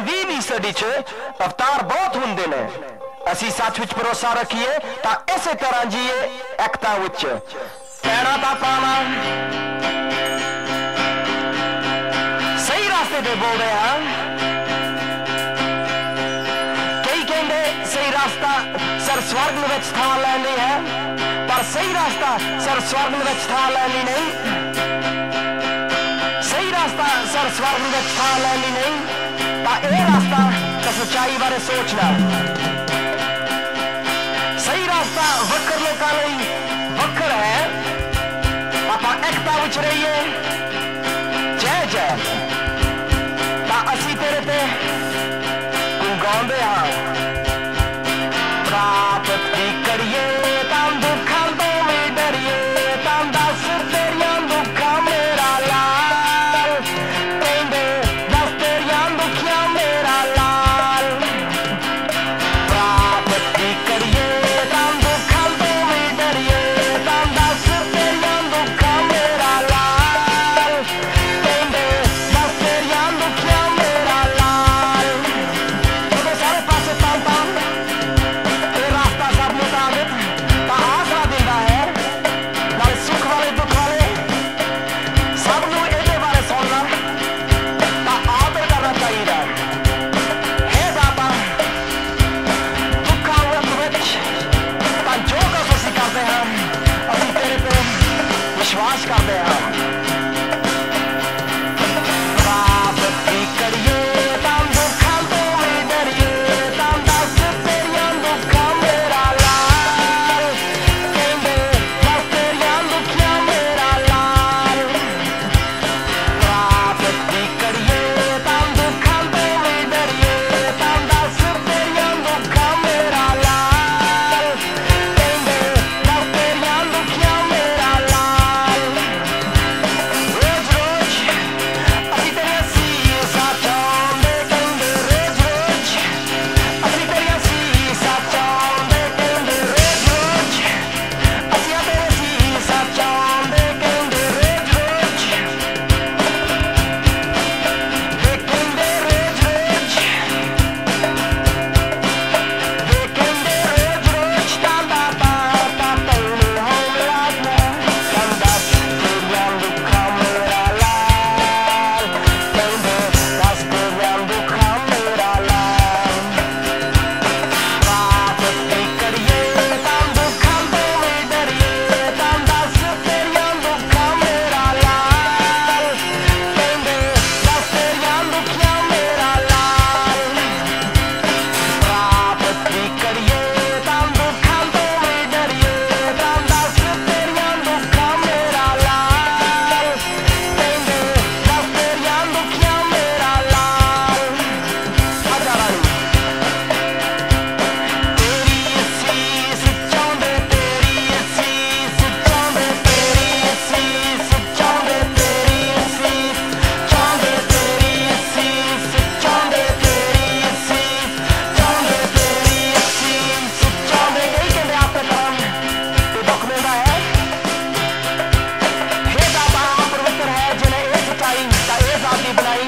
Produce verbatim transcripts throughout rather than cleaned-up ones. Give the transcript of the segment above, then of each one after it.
ਵੀਹ ਫੀਸਦੀ ਚ ਅਵਤਾਰ ਬਹੁਤ ਹੁੰਦੇ ਨੇ। ਅਸੀਂ ਸੱਚ ਵਿੱਚ ਭਰੋਸਾ ਰੱਖੀਏ ਤਾਂ ਇਸੇ ਤਰ੍ਹਾਂ ਜੀਏ ਇਕਤਾ ਵਿੱਚ। ਕਹਿਣਾ ਤਾਂ ਪਾਵਾਂ ਸਹੀ ਰਾਸਤੇ ਤੇ ਬੋਲ ਰਹੇ ਹਾਂ। ਕਈ ਕਹਿੰਦੇ ਸਹੀ ਰਾਸਤਾ ਸਰ ਸਵਰਗ ਵਿੱਚ ਥਾਂ ਲੈਂਦੀ ਹੈ, ਪਰ ਸਹੀ ਰਾਸਤਾ ਸਰ ਸਵਰਗ ਵਿੱਚ ਥਾਂ ਲੈਂਦੀ ਨਹੀਂ। ਸਹੀ ਰਾਸਤਾ ਸਰ ਸਵਰਗ ਵਿੱਚ ਥਾਂ ਲੈਂਦੀ ਨਹੀਂ ਤਾਂ ਇਹ ਰਾਸਤਾ ਤਾਂ ਸੱਚਾਈ ਬਾਰੇ ਸੋਚਣਾ। ਸਹੀ ਰਾਸਤਾ ਵੱਖਰ ਲੋਕਾਂ ਲਈ ਵੱਖਰ ਹੈ। ਆਪਾਂ ਇਕਤਾ ਵਿੱਚ ਰਹੀਏ। ਜੈ ਜੈ ਤਾਂ ਅਸੀਂ ਤੇਰੇ ਤੇ ਗਾਉਂਦੇ ਹਾਂ। ਪ੍ਰਾਪਤ ਵੀ ਕਰੀਏ ਤਾਂ ਦੁੱਖਾਂ ਤੋਂ ਵੀ ਡਰੀਏ, ਤਾਂ ਦੱਸ ਤੇਰੀਆਂ ਦੁੱਖਾਂ ਮੇਰਾ ਲਾਲ। ਕਹਿੰਦੇ ਦੱਸ ਤੇਰੀਆਂ ਦੁੱਖੀਆਂ ਮੇਰਾ ਲਾਲ। ਪ੍ਰਾਪਤ ਵੀ ਕਰੀਏ ਤਾਂ ਦੁੱਖਾਂ ਤੋਂ ਵੀ ਡਰੀਏ, ਤਾਂ ਦੱਸ ਤੇਰੀਆਂ ਦੁੱਖਾਂ ਮੇਰਾ ਲਾਲ। ਕਹਿੰਦੇ ਦੱਸ ਤੇਰੀਆਂ ਦੁੱਖੀਆਂ ਮੇਰਾ ਲਾਲ। ਜਦੋਂ ਸਾਰੇ ਪਾਸੇ ਤਾਂ ਤਾਂ ਇਹ ਰਾਸਤਾ ਸਭ ਨੂੰ ਤਾਬਿਤ ਤਾਂ ਆਸਰਾ ਦਿੰਦਾ ਹੈ। ਨਾਲੇ ਸੁੱਖ ਵਾਲੇ ਦੁੱਖ ਵਾਲੇ ਸਭ ਨੂੰ ਇਹਦੇ ਬਾਰੇ ਸੁਣਨਾ ਤਾਂ ਆਦਰ ਕਰਨਾ ਚਾਹੀਦਾ ਹੈ। ਦਾਤਾ ਦੁੱਖਾਂ ਵਿੱਚ ਤਾਂ ਜੋ ਕੁਛ ਅਸੀਂ ਕਰਦੇ ਹਾਂ ਅਸੀਂ ਤੇਰੇ ਤੇ ਵਿਸ਼ਵਾਸ ਕਰਦੇ ਹਾਂ। ਪ੍ਰਾਪਤ ਵੀ ਕਰੀਏ ਤਾਂ ਦੁੱਖਾਂ ਤੋਂ ਵੀ ਡਰੀਏ, ਤਾਂ ਦੱਸ ਤੇਰੀਆਂ ਦੁੱਖਾਂ ਮੇਰਾ ਲਾਲ। ਕਹਿੰਦੇ ਦੱਸ ਤੇਰੀਆਂ ਦੁੱਖੀਆਂ ਮੇਰਾ ਲਾਲ। ਪ੍ਰਾਪਤ ਵੀ ਕਰੀਏ ਤਾਂ ਦੁੱਖਾਂ ਤੋਂ ਵੀ ਡਰੀਏ, ਤਾਂ ਦੱਸ ਤੇਰੀਆਂ ਦੁੱਖਾਂ ਮੇਰਾ ਲਾਲ। ਕਹਿੰਦੇ ਦੱਸ ਤੇਰੀਆਂ ਦੁੱਖੀਆਂ ਮੇਰਾ ਲਾਲ। ਰੋਜ਼ ਰੋਜ਼ ਅਸੀਂ ਤੇਰੀਆਂ ਸੀਸਾਂ ਚਾਹੁੰਦੇ, ਕਹਿੰਦੇ ਰੋਜ਼ ਰੋਜ਼ ਅਸੀਂ ਤੇਰੀਆਂ ਸੀਸਾਂ ਚਾਹੁੰਦੇ, ਕਹਿੰਦੇ ਰੋਜ਼ ਰੋਜ਼ ਅਸੀਂ ਤੇਰੀਆਂ ਸੀਸਾਂ ਚਾਹੁੰਦੇ, ਕਹਿੰਦੇ ਰੋਜ਼ ਰੋਜ਼ ਵੇ ਕਹਿੰਦੇ ਰੋਜ਼ ਰੋਜ਼ ਵੇ ਕਹਿੰਦੇ ਰੋਜ਼ ਰੋਜ਼ ਤਾਂ ਤਾਂ ਤਾਂ ਤਾਂ ਤੈਨੂੰ ਹੋਣ ਲੱਗਦਾ। ਤਾਂ ਦੱਸ ਤੇਰੀਆਂ ਦੁੱਖਾਂ ਮੇਰਾ ਲਾਲ। ਕਹਿੰਦੇ ਦੱਸ ਤੇਰੀਆਂ ਦੁੱਖਾਂ ਮੇਰਾ ਲਾਲ। ਪ੍ਰਾਪਤ ਵੀ ਕਰੀਏ ਤਾਂ ਦੁੱਖਾਂ ਤੋਂ ਵੀ ਡਰੀਏ, ਤਾਂ ਦੱਸ ਤੇਰੀਆਂ ਦੁੱਖਾਂ ਮੇਰਾ ਲਾਲ। ਕਹਿੰਦੇ ਦੱਸ ਤੇਰੀਆਂ ਦੁੱਖੀਆਂ ਮੇਰਾ ਲਾਲ। ਪ੍ਰਾਪਤ ਵੀ ਕਰੀਏ ਤਾਂ ਦੁੱਖਾਂ ਤੋਂ ਵੀ ਡਰੀਏ, ਤਾਂ ਦੱਸ ਤੇਰੀਆਂ ਦੁੱਖਾਂ ਮੇਰਾ ਲਾਲ। ਕਹਿੰਦੇ ਦੱਸ ਤੇਰੀਆਂ ਦੁੱਖੀਆਂ ਮੇਰਾ ਲਾਲ। ਆਜਾ ਰਾਣੀ ਤੇਰੀ ਅਸੀਸ ਚਾਹੁੰਦੇ, ਤੇਰੀ ਅਸੀਸ ਚਾਹੁੰਦੇ, ਤੇਰੀ ਅਸੀਸ ਚਾਹੁੰਦੇ, ਤੇਰੀ ਅਸੀਸ ਚਾਹੁੰਦੇ, ਤੇਰੀ ਅਸੀਸ ਚਾਹੁੰਦੇ, ਤੇਰੀ ਅਸੀਸ ਚਾਹੁੰਦੇ, ਤੇਰੀ ਅਸੀਸ ਚਾਹੁੰਦੇ। ਕਈ ਕਹਿੰਦੇ ਆਪੇ ਕਰਾਂਗੇ ਤੇ ਦੁੱਖ ਮਿਲਦਾ ਹੈ। ਹੇ ਦਾਤਾ ਪਰਮੇਸ਼ਰ ਹੈ ਜਿਹਨੇ ਇਹ ਸੱਚਾਈ ਤਾਂ ਇਹ ਜ਼ਾਤੀ ਬਣਾਈ।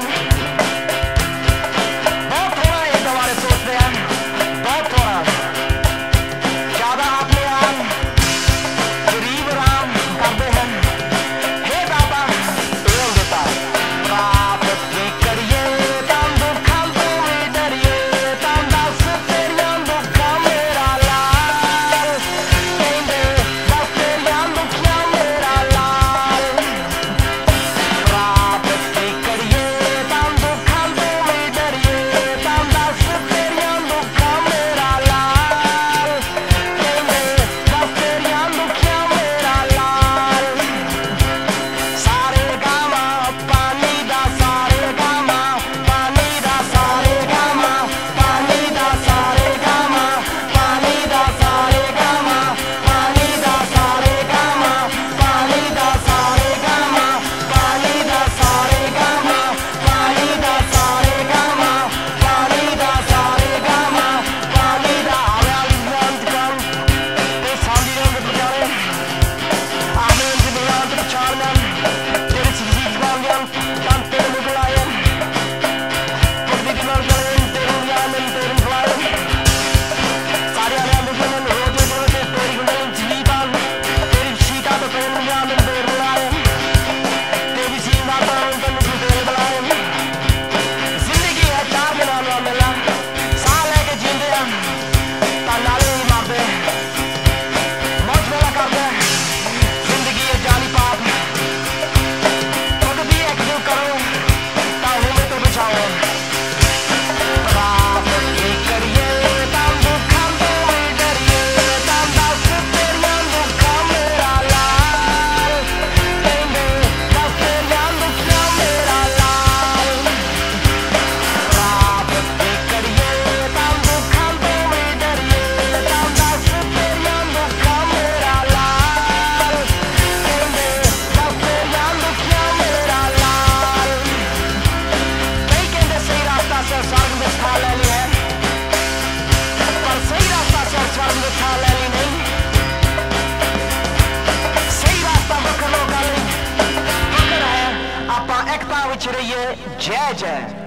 ਬਹੁਤ ਥੋੜਾ ਇਹਦੇ ਬਾਰੇ ਸੋਚਦੇ ਹਨ, ਬਹੁਤ ਥੋੜਾ। ਜ਼ਿਆਦਾ ਆਪਣੇ ਆਪ ਗਰੀਬ ਆਰਾਮ ਕਰਦੇ ਹਨ। ਹੇ ਦਾਤਾ ਇਹ ਦਿੱਤਾ। ਪ੍ਰਾਪਤ ਵੀ ਕਰੀਏ ਤਾਂ ਦੁੱਖਾਂ ਤੋਂ ਵੀ ਡਰੀਏ, ਤਾਂ ਦੱਸ ਤੇਰੀਆਂ ਦੁੱਖਾਂ ਮੇਰਾ ਲਾਲ। ਕਹਿੰਦੇ ਦੱਸ ਤੇਰੀਆਂ ਦੁੱਖੀਆਂ ਮੇਰਾ ਲਾਲ। ਪ੍ਰਾਪਤ ਵੀ ਕਰੀਏ ਤਾਂ ਦੁੱਖਾਂ ਤੋਂ ਵੀ ਡਰੀਏ, ਤਾਂ ਦੱਸ ਤੇਰੀਆਂ ਦੁੱਖਾਂ ਮੇਰਾ ਲਾਲ। ਕਹਿੰਦੇ ਦੱਸ ਤੇਰੀਆਂ ਦੁੱਖੀਆਂ ਮੇਰਾ ਲਾਲ। ਸਾਰੇ ਗਾਵਾਂ ਪਾਣੀ ਦਾ, ਸਾਰੇ ਗਾਵਾਂ ਪਾਣੀ ਦਾ, ਸਾਰੇ ਗਾਵਾਂ ਪਾਣੀ ਦਾ, ਸਾਰੇ ਗਾਵਾਂ ਪਾਣੀ ਦਾ, ਸਾਰੇ ਗਾਵਾਂ ਪਾਣੀ ਦਾ, ਸਾਰੇ ਗਾਵਾਂ जय जय।